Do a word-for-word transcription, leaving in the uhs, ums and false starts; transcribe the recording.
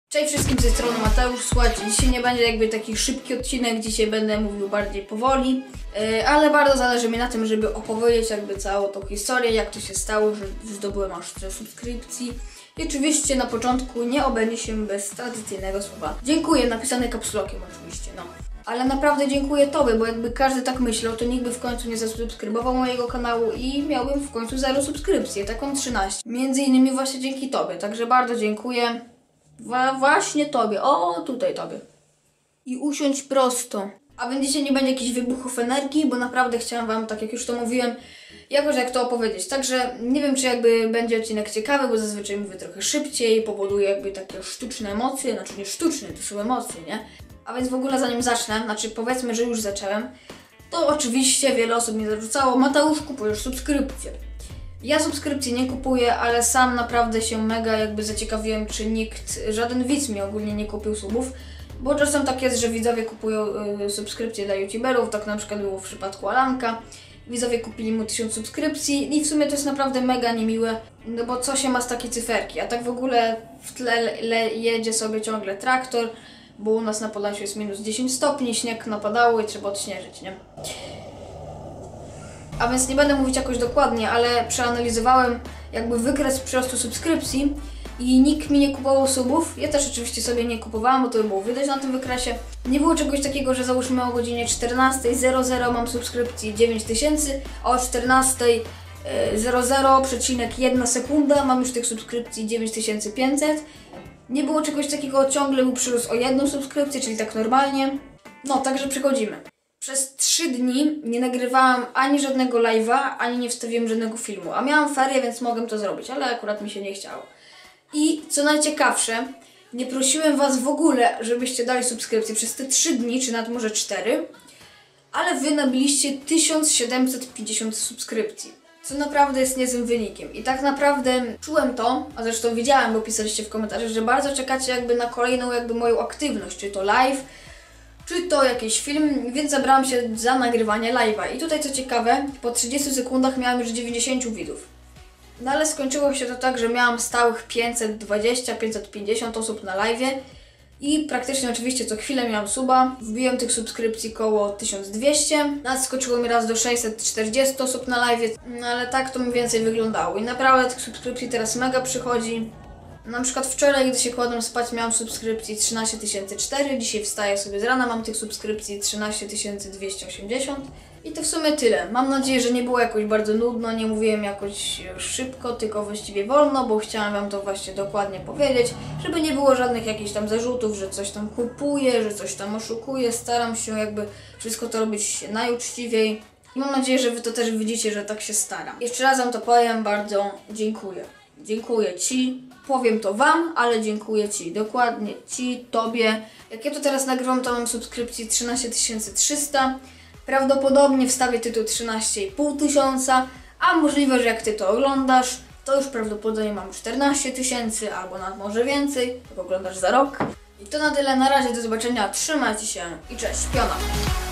Cześć wszystkim, z tej strony Mateusz. Słuchajcie, dzisiaj nie będzie jakby taki szybki odcinek, dzisiaj będę mówił bardziej powoli, yy, ale bardzo zależy mi na tym, żeby opowiedzieć jakby całą tą historię, jak to się stało, że zdobyłem aż tyle subskrypcji. I oczywiście na początku nie obędzie się bez tradycyjnego słowa dziękuję, napisane kapslokiem oczywiście, no. Ale naprawdę dziękuję Tobie, bo jakby każdy tak myślał, to nikt by w końcu nie zasubskrybował mojego kanału i miałbym w końcu zero subskrypcji, taką trzynaście. Między innymi właśnie dzięki Tobie, także bardzo dziękuję. Wa właśnie Tobie, o tutaj Tobie. I usiądź prosto. A więc dzisiaj nie będzie jakichś wybuchów energii, bo naprawdę chciałam Wam, tak jak już to mówiłem, jakoś jak to opowiedzieć. Także nie wiem, czy jakby będzie odcinek ciekawy, bo zazwyczaj mówię trochę szybciej, powoduje jakby takie sztuczne emocje, znaczy nie sztuczne, to są emocje, nie? A więc w ogóle zanim zacznę, znaczy powiedzmy, że już zacząłem, to oczywiście wiele osób mi zarzucało: Mateusz, kupujesz subskrypcję. Ja subskrypcji nie kupuję, ale sam naprawdę się mega jakby zaciekawiłem, czy nikt, żaden widz mi ogólnie nie kupił subów, bo czasem tak jest, że widzowie kupują y, subskrypcje dla youtuberów, tak na przykład było w przypadku Alanka. Widzowie kupili mu tysiąc subskrypcji i w sumie to jest naprawdę mega niemiłe, no bo co się ma z takiej cyferki, a tak w ogóle w tle le, jedzie sobie ciągle traktor, bo u nas na Podlasiu jest minus dziesięć stopni, śnieg napadało i trzeba odśnieżyć, nie? A więc nie będę mówić jakoś dokładnie, ale przeanalizowałem jakby wykres przyrostu subskrypcji i nikt mi nie kupował subów. Ja też oczywiście sobie nie kupowałam, bo to by było widać na tym wykresie. Nie było czegoś takiego, że załóżmy o godzinie czternastej zero zero mam subskrypcji dziewięć tysięcy, a o czternastej zero zero przecinek jedna sekunda mam już tych subskrypcji dziewięć tysięcy pięćset. Nie było czegoś takiego, ciągle był przyrost o jedną subskrypcję, czyli tak normalnie. No, także przechodzimy. Przez trzy dni nie nagrywałam ani żadnego live'a, ani nie wstawiłem żadnego filmu. A miałam ferie, więc mogłem to zrobić, ale akurat mi się nie chciało. I co najciekawsze, nie prosiłem Was w ogóle, żebyście dali subskrypcję przez te trzy dni, czy nawet może cztery, ale Wy nabiliście tysiąc siedemset pięćdziesiąt subskrypcji, co naprawdę jest niezłym wynikiem. I tak naprawdę czułem to, a zresztą widziałem, bo pisaliście w komentarzach, że bardzo czekacie jakby na kolejną jakby moją aktywność, czy to live, czy to jakiś film, więc zabrałam się za nagrywanie live'a. I tutaj co ciekawe, po trzydziestu sekundach miałam już dziewięćdziesięciu widzów. No ale skończyło się to tak, że miałam stałych pięćset dwadzieścia do pięćset pięćdziesiąt osób na live'ie i praktycznie oczywiście co chwilę miałam suba. Wbiłem tych subskrypcji koło tysiąc dwieście, nawet skoczyło mi raz do sześćset czterdzieści osób na live'ie, no ale tak to mniej więcej wyglądało. I naprawdę tych subskrypcji teraz mega przychodzi. Na przykład wczoraj, gdy się kładłem spać, miałam subskrypcji trzynaście tysięcy cztery, dzisiaj wstaję sobie z rana, mam tych subskrypcji trzynaście tysięcy dwieście osiemdziesiąt i to w sumie tyle. Mam nadzieję, że nie było jakoś bardzo nudno, nie mówiłem jakoś szybko, tylko właściwie wolno, bo chciałam Wam to właśnie dokładnie powiedzieć, żeby nie było żadnych jakichś tam zarzutów, że coś tam kupuję, że coś tam oszukuję. Staram się jakby wszystko to robić najuczciwiej i mam nadzieję, że Wy to też widzicie, że tak się staram. Jeszcze raz Wam to powiem, bardzo dziękuję. Dziękuję Ci, powiem to Wam, ale dziękuję Ci, dokładnie Ci, Tobie. Jak ja to teraz nagrywam, to mam subskrypcji trzynaście tysięcy trzysta. Prawdopodobnie wstawię tytuł trzynaście i pół tysiąca, a możliwe, że jak Ty to oglądasz, to już prawdopodobnie mam czternaście tysięcy, albo nawet może więcej, jak oglądasz za rok. I to na tyle, na razie, do zobaczenia, trzymajcie się i cześć, piona!